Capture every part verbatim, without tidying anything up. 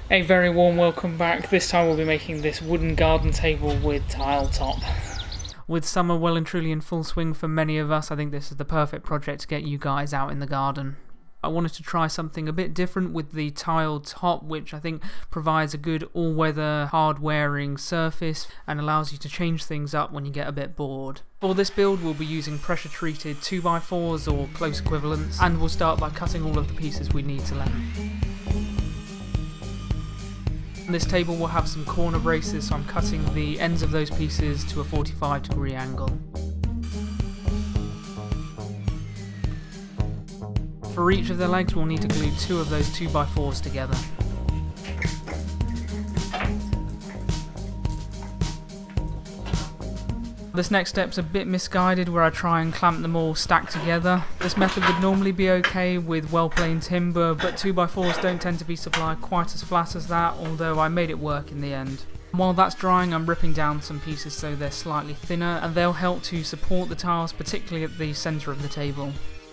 A very warm welcome back. This time we'll be making this wooden garden table with tile top. With summer well and truly in full swing for many of us, I think this is the perfect project to get you guys out in the garden. I wanted to try something a bit different with the tiled top, which I think provides a good all-weather, hard-wearing surface and allows you to change things up when you get a bit bored. For this build we'll be using pressure-treated two by fours or close equivalents, and we'll start by cutting all of the pieces we need to length. This table will have some corner braces, so I'm cutting the ends of those pieces to a forty-five degree angle. For each of the legs we'll need to glue two of those two by fours together. This next step's a bit misguided, where I try and clamp them all stacked together. This method would normally be okay with well-planed timber, but two by fours don't tend to be supplied quite as flat as that, although I made it work in the end. While that's drying, I'm ripping down some pieces so they're slightly thinner, and they'll help to support the tiles, particularly at the centre of the table.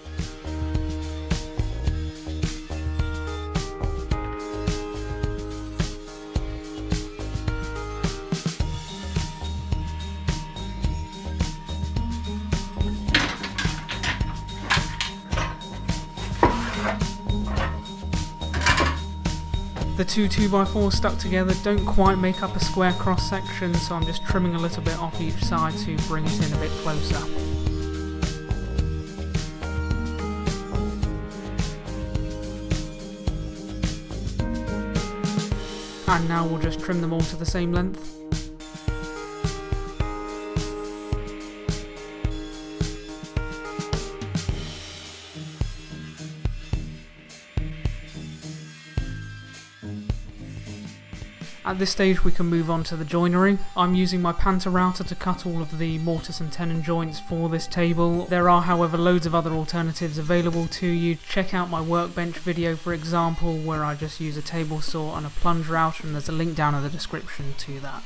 The two two by fours stuck together don't quite make up a square cross section, so I'm just trimming a little bit off each side to bring it in a bit closer. And now we'll just trim them all to the same length. At this stage we can move on to the joinery. I'm using my Panther router to cut all of the mortise and tenon joints for this table. There are however loads of other alternatives available to you. Check out my workbench video for example, where I just use a table saw and a plunge router, and there's a link down in the description to that.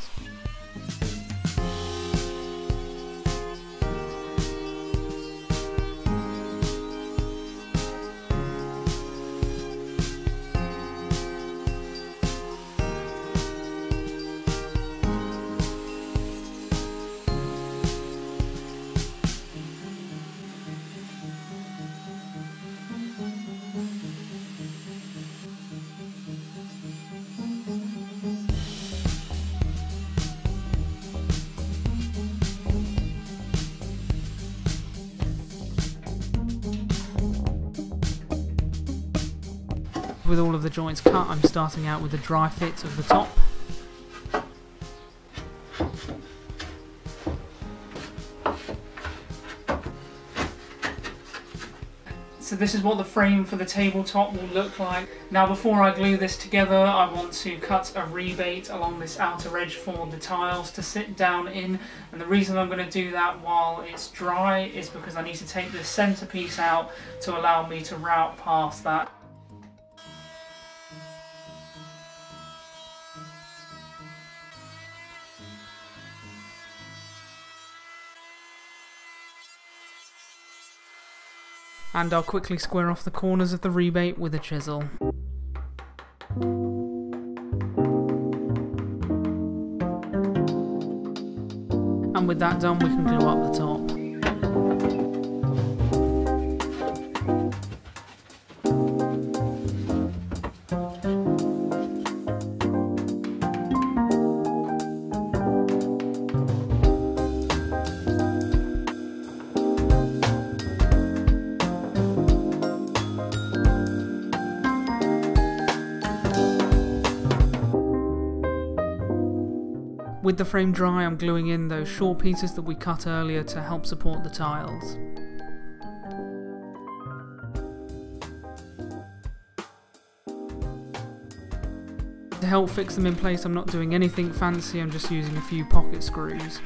With all of the joints cut, I'm starting out with the dry fit of the top. So this is what the frame for the tabletop will look like. Now before I glue this together, I want to cut a rebate along this outer edge for the tiles to sit down in, and the reason I'm going to do that while it's dry is because I need to take this centre piece out to allow me to route past that. And I'll quickly square off the corners of the rebate with a chisel. And with that done, we can glue up the top. With the frame dry, I'm gluing in those short pieces that we cut earlier to help support the tiles. To help fix them in place, I'm not doing anything fancy, I'm just using a few pocket screws.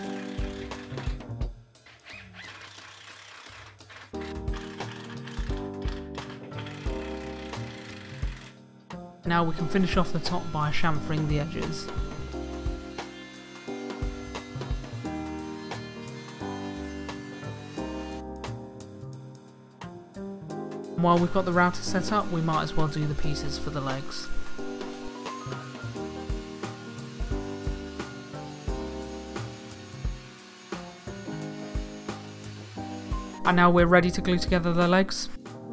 Now we can finish off the top by chamfering the edges. While we've got the router set up, we might as well do the pieces for the legs. And now we're ready to glue together the legs.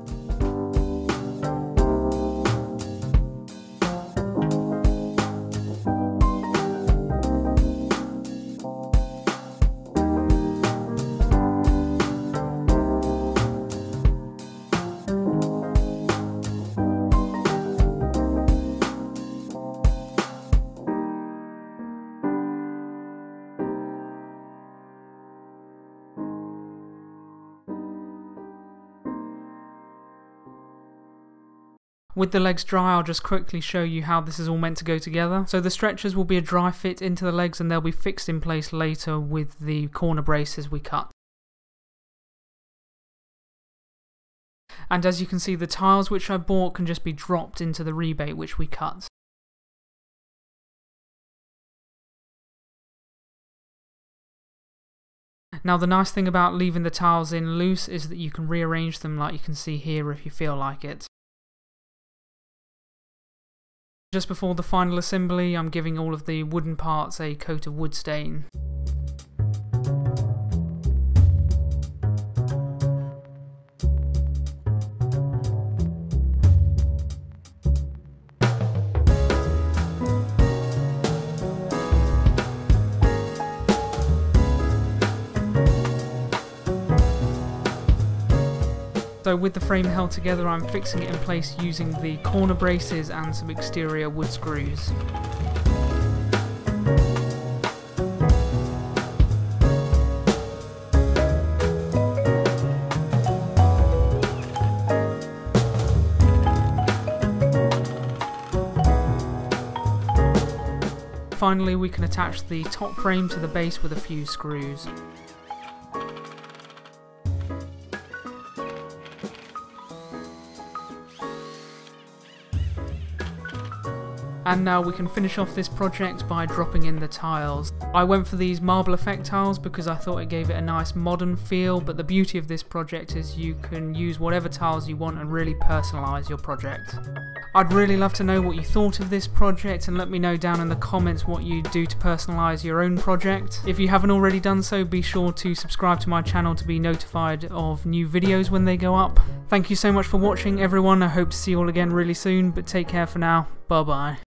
With the legs dry, I'll just quickly show you how this is all meant to go together. So the stretchers will be a dry fit into the legs and they'll be fixed in place later with the corner braces we cut. And as you can see, the tiles which I bought can just be dropped into the rebate which we cut. Now the nice thing about leaving the tiles in loose is that you can rearrange them like you can see here if you feel like it. Just before the final assembly, I'm giving all of the wooden parts a coat of wood stain. So with the frame held together, I'm fixing it in place using the corner braces and some exterior wood screws. Finally, we can attach the top frame to the base with a few screws. And now we can finish off this project by dropping in the tiles. I went for these marble effect tiles because I thought it gave it a nice modern feel, but the beauty of this project is you can use whatever tiles you want and really personalise your project. I'd really love to know what you thought of this project, and let me know down in the comments what you do to personalise your own project. If you haven't already done so, be sure to subscribe to my channel to be notified of new videos when they go up. Thank you so much for watching everyone, I hope to see you all again really soon, but take care for now, bye bye.